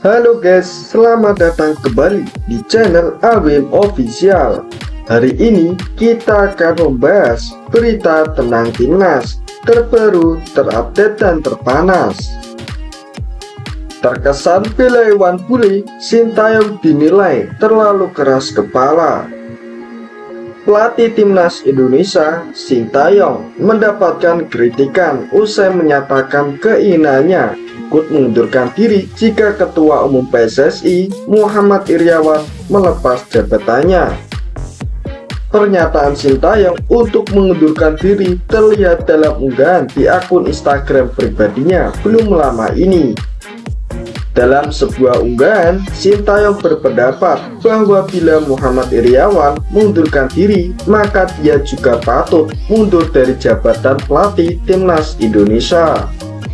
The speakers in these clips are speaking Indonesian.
Halo guys, selamat datang kembali di channel Awim Official. Hari ini kita akan membahas berita tentang timnas terbaru, terupdate dan terpanas. Terkesan bela Iwan Bule, Sintayong dinilai terlalu keras kepala. Pelatih timnas Indonesia, Sintayong, mendapatkan kritikan usai menyatakan keinginannya ikut mengundurkan diri jika Ketua Umum PSSI, Muhammad Iryawan, melepas jabatannya. Pernyataan Sintayong untuk mengundurkan diri terlihat dalam unggahan di akun Instagram pribadinya belum lama ini. Dalam sebuah unggahan, Sintayong berpendapat bahwa bila Muhammad Iryawan mengundurkan diri, maka dia juga patut mundur dari jabatan pelatih timnas Indonesia.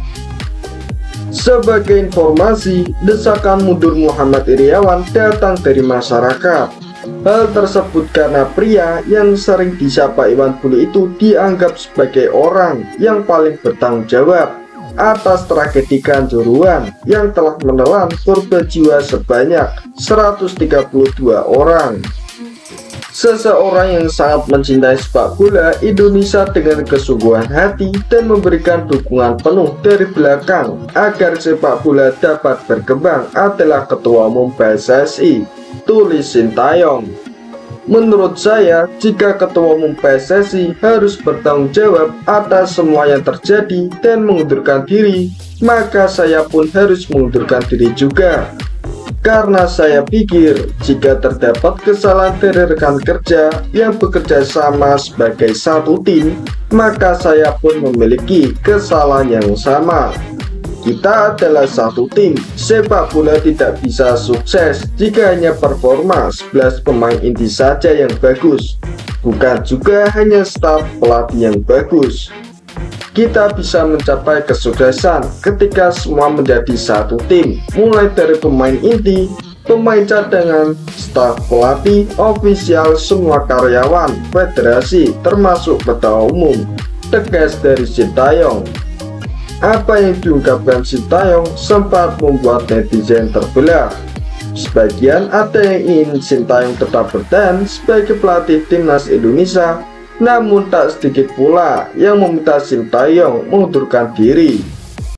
Sebagai informasi, desakan mundur Muhammad Iryawan datang dari masyarakat. Hal tersebut karena pria yang sering disapa Iwan Bule itu dianggap sebagai orang yang paling bertanggung jawab atas tragedi Kanjuruhan yang telah menelan korban jiwa sebanyak 132 orang. Seseorang yang sangat mencintai sepak bola Indonesia dengan kesungguhan hati dan memberikan dukungan penuh dari belakang agar sepak bola dapat berkembang adalah Ketua Umum PSSI, tulis Sintayong. Menurut saya, jika Ketua Umum PSSI harus bertanggung jawab atas semua yang terjadi dan mengundurkan diri, maka saya pun harus mengundurkan diri juga. Karena saya pikir jika terdapat kesalahan dari rekan kerja yang bekerja sama sebagai satu tim, maka saya pun memiliki kesalahan yang sama. Kita adalah satu tim. Sepak bola tidak bisa sukses jika hanya performa 11 pemain inti saja yang bagus, bukan juga hanya staf pelatih yang bagus. Kita bisa mencapai kesuksesan ketika semua menjadi satu tim, mulai dari pemain inti, pemain cadangan, staf pelatih, ofisial, semua karyawan, federasi, termasuk ketua umum, tegas dari Sintayong. Apa yang diungkapkan Sintayong sempat membuat netizen terbelah. Sebagian ada yang ingin Sintayong tetap bertahan sebagai pelatih timnas Indonesia, namun tak sedikit pula yang meminta Sintayong mengundurkan diri.